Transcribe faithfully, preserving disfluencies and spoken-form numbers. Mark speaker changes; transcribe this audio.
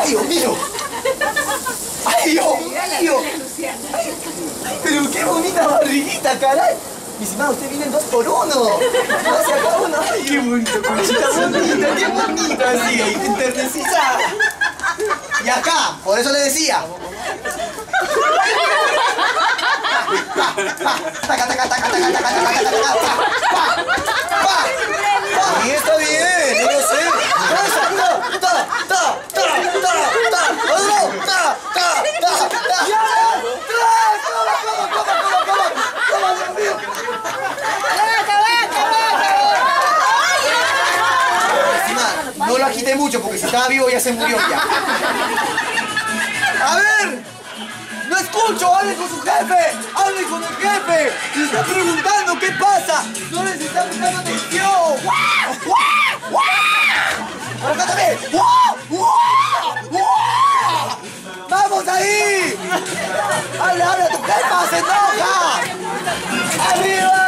Speaker 1: ¡Ay, Dios mío! ¡Ay, Dios mío! Pero qué bonita barriguita, caray. Mi estimado, usted viene en dos por uno. No, se acaba uno. ¡Ay, qué bonito! Conchita bonita, qué bonita, así, enternecida. Y acá, por eso le decía. Taca, taca, taca, taca, taca, taca, taca, taca, pa, pa. Sí, está bien, yo lo sé. Ta, ta, ta, ta, ta, ta, ta, ta, ta, ta. No lo agité mucho porque si estaba vivo ya se murió ya. A ver, no escucho, hable con su jefe, hable con el jefe. Le está preguntando qué pasa. No les está prestando atención. ¡Guau! ¡Guau! ¡Guau! Por acá también. ¡Guau! ¡Guau! ¡Guau! ¡Vamos ahí! ¡Hable, hable a tu jefa! ¡Se enoja! ¡Arriba!